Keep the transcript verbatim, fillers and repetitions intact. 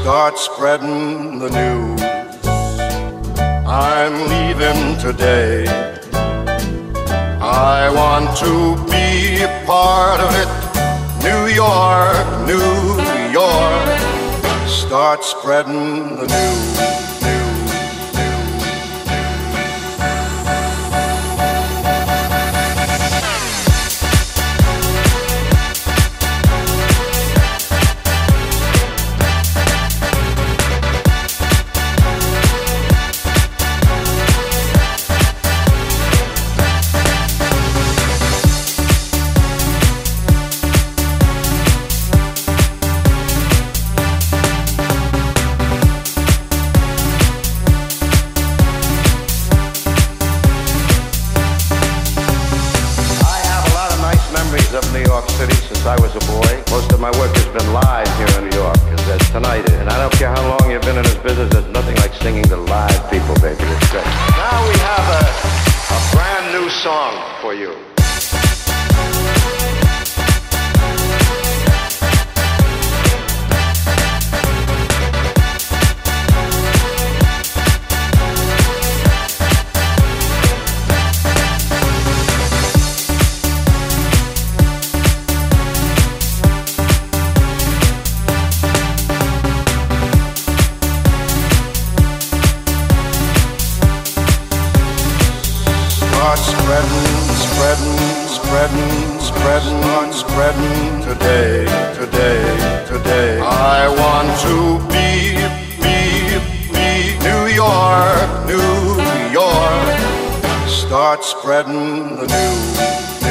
Start spreading the news. I'm leaving today. I want to be a part of it. New York, New York. Start spreading the news. Of New York City since I was a boy. Most of my work has been live here in New York, as, as tonight is. And I don't care how long you've been in this business, there's nothing like singing to live people, baby. It's great. Now we have a, a brand new song for you. Start spreading, spreading, spreading, spreading, spreading today, today, today. I want to be, be, be New York, New York. Start spreading the news.